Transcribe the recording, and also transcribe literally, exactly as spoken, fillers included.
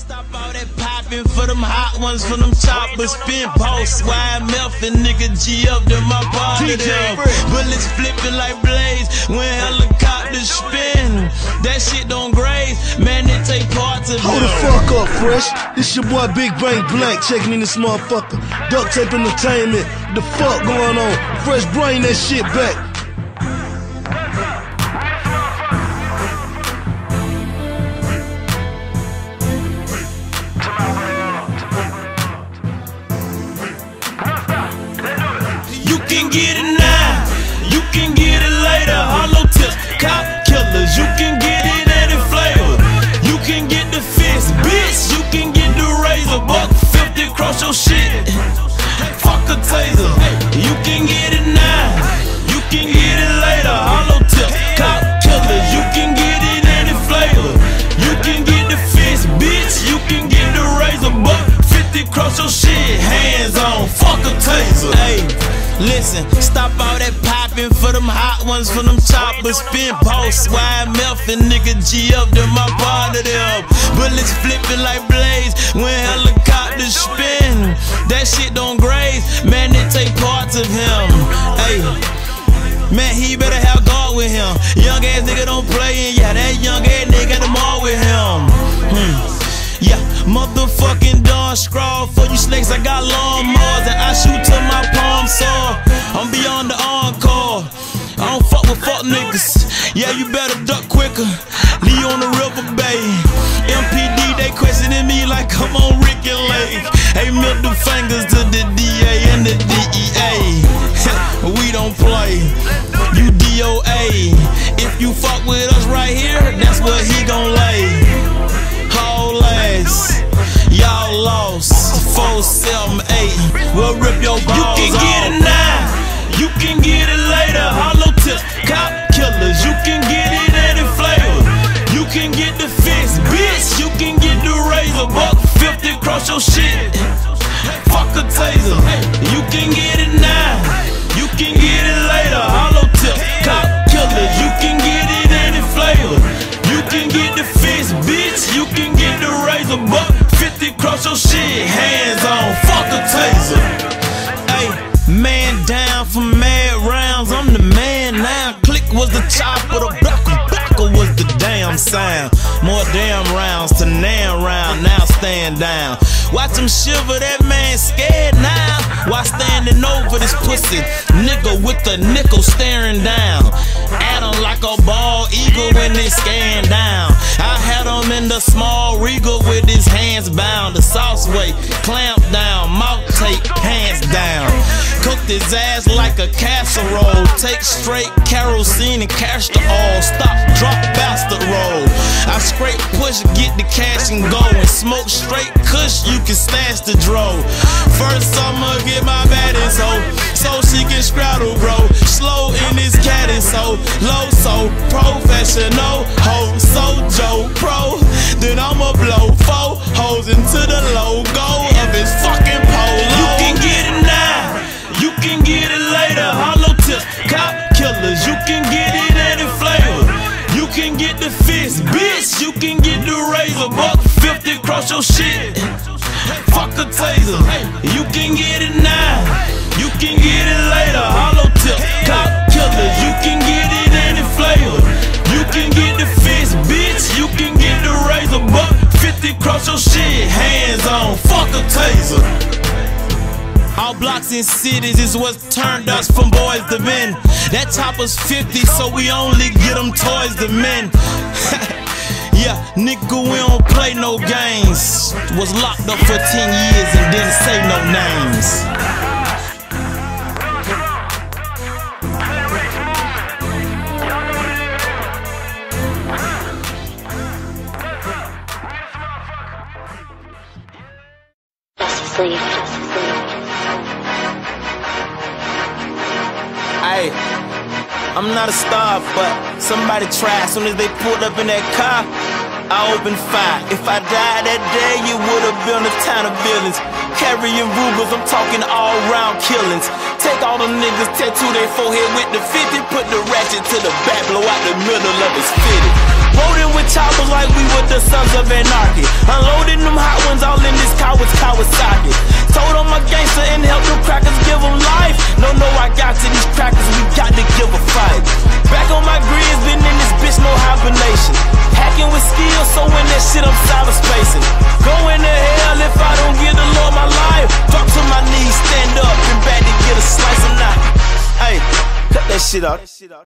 Stop all that popping for them hot ones, for them choppers. Spin boss, Y M F and nigga G up to my body them. Bullets flipping like blades when helicopters spin. That shit don't graze, man, they take parts of it. Hold the fuck up, Fresh. This your boy Big Bang Black checking in this motherfucker. Duct Tape Entertainment. The fuck going on? Fresh, bring that shit back. You can get it now, you can get it later. Hollow tips, cop killers, you can get it any flavor. You can get the fist, bitch, you can get the razor. Buck fifty across your shit, fuck a taser. You can get it now, you can get it later. Hollow tips, cop killers, you can get it any flavor. You can get the fist, bitch, you can get the razor. Buck fifty across your shit, hands on, fuck a taser. Hey. Listen, stop all that popping for them hot ones, for them choppers. Spin boss, Y M F and nigga G up to my part of them. Bullets flipping like blades when helicopters spin. That shit don't graze, man, they take parts of him. Hey, man, he better have guard with him. Young ass nigga don't play, and yeah, that young ass nigga got them all with him. Hmm. Yeah, motherfucking Don Scrawl. For you snakes, I got lawnmowers and I shoot till my palm sore. I'm beyond the encore. I don't fuck with fuck niggas. Yeah, you better duck quicker. Lee on the River Bay. M P D, they questioning me like I'm on Ricky Lake. Hey, middle fingers to the D A and the D E A. We don't play. You D O A. If you fuck with us right here, that's what he gon' lay. Whole ass, y'all lost. Four, seven, eight, we'll rip your balls. You can get it now, you can get it later. Hollow tips, cop killers, you can get it any flavor. You can get the fist, bitch, you can get the razor. Buck fifty across your shit, fuck a taser. You can get it now, you can get it later. Hollow tips, cop killers, you can get it any flavor. You can get the fist, bitch, you can get the razor. Buck fifty across your shit, hands on, fuck a taser. Hey, man down for mad rounds, I'm the man now. Click was the chopper, the blocker, blocker was the damn sound. More damn rounds to nan round, now stand down. Watch him shiver, that man scared now. While standing over this pussy nigga with the nickel staring down at him like a bald eagle when they scan down. I had him in the small regal with his hands bound. The sauce way, clamp down, mouth tape, hands down. Cooked his ass like a casserole. Take straight kerosene and cash the oil. Stop, drop, bastard roll. I scrape, push, get the cash and go. And smoke straight kush, you can stash the dro. First I'ma get my baddest hoe, so she can straddle, bro. Slow in his cat and so low, so professional. Ho, so Joe Pro. Then I'ma blow four hoes into the logo of his fucking polo. You can get it now, you can get it later. Hollow tips, cop killers, you can get it any flavor. You can get the fist, bitch, you can get the razor. Buck fifty across your shit, fuck a taser. You can get it now, you can get it later. Hollow tip, cop killers, you can get it any flavor. You can get the fist, bitch, you can get the razor. Buck fifty across your shit, hands on, fuck a taser. All blocks in cities is what turned us from boys to men. That chopper's fifty, so we only get them toys to men. Yeah, nigga, we don't play no games. Was locked up for ten years and didn't say no names. Sleep. Hey, I'm not a star, but somebody tried. Soon as they pulled up in that car, I opened fire. If I died that day, it would have been a ton of villains. Carrying Rugers, I'm talking all round killings. Take all the niggas, tattoo their forehead with the fifty, put the ratchet to the back, blow out the middle of his fitted. Rolling with choppers like we were the sons of anarchy. Unloading them hot ones all in this car with Kawasaki. Told on my gangster and helped them crackers give them life. No, no, I got to these crackers, we got to give a fight. Back on my grids, been in this bitch, no hibernation. Hacking with skills, so in that shit I'm cyberspacing. Going to hell if I don't give the Lord my life. Drop to my knees, stand up, and back to get a slice of knife. Hey, cut that shit out.